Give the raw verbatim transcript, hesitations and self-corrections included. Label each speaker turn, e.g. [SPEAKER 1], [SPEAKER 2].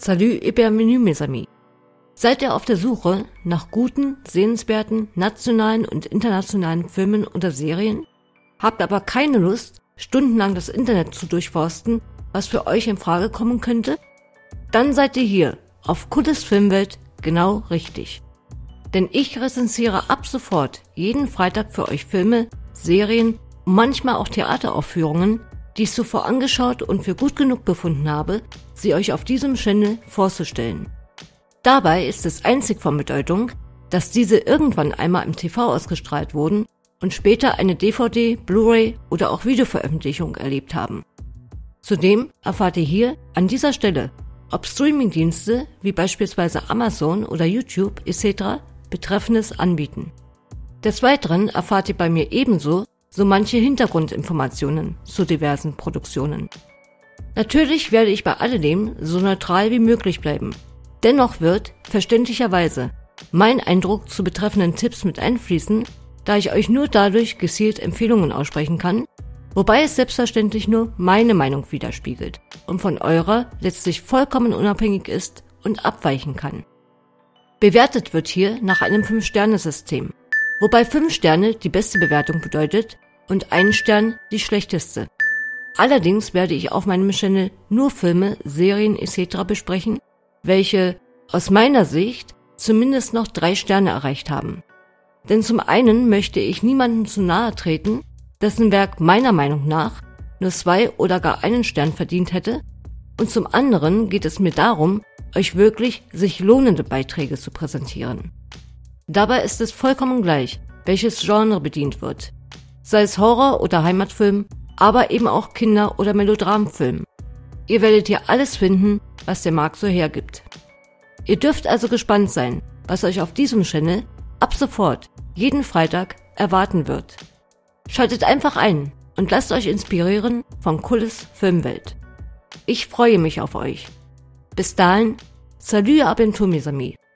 [SPEAKER 1] Salut et bienvenue mes amis. Seid ihr auf der Suche nach guten, sehenswerten, nationalen und internationalen Filmen oder Serien? Habt aber keine Lust, stundenlang das Internet zu durchforsten, was für euch in Frage kommen könnte? Dann seid ihr hier auf Kulles Filmwelt genau richtig. Denn ich rezensiere ab sofort jeden Freitag für euch Filme, Serien und manchmal auch Theateraufführungen, die ich zuvor angeschaut und für gut genug befunden habe, sie euch auf diesem Channel vorzustellen. Dabei ist es einzig von Bedeutung, dass diese irgendwann einmal im T V ausgestrahlt wurden und später eine D V D, Blu-ray oder auch Videoveröffentlichung erlebt haben. Zudem erfahrt ihr hier an dieser Stelle, ob Streamingdienste wie beispielsweise Amazon oder YouTube et cetera Betreffendes anbieten. Des Weiteren erfahrt ihr bei mir ebenso so manche Hintergrundinformationen zu diversen Produktionen. Natürlich werde ich bei alledem so neutral wie möglich bleiben. Dennoch wird, verständlicherweise, mein Eindruck zu betreffenden Tipps mit einfließen, da ich euch nur dadurch gezielt Empfehlungen aussprechen kann, wobei es selbstverständlich nur meine Meinung widerspiegelt und von eurer letztlich vollkommen unabhängig ist und abweichen kann. Bewertet wird hier nach einem fünf Sterne System, wobei fünf Sterne die beste Bewertung bedeutet und ein Stern die schlechteste. Allerdings werde ich auf meinem Channel nur Filme, Serien et cetera besprechen, welche aus meiner Sicht zumindest noch drei Sterne erreicht haben. Denn zum einen möchte ich niemandem zu nahe treten, dessen Werk meiner Meinung nach nur zwei oder gar einen Stern verdient hätte, und zum anderen geht es mir darum, euch wirklich sich lohnende Beiträge zu präsentieren. Dabei ist es vollkommen gleich, welches Genre bedient wird, sei es Horror- oder Heimatfilm, aber eben auch Kinder- oder Melodramfilm. Ihr werdet hier alles finden, was der Markt so hergibt. Ihr dürft also gespannt sein, was euch auf diesem Channel ab sofort jeden Freitag erwarten wird. Schaltet einfach ein und lasst euch inspirieren von Kulles Filmwelt. Ich freue mich auf euch. Bis dahin, salut à bientôt mes amis.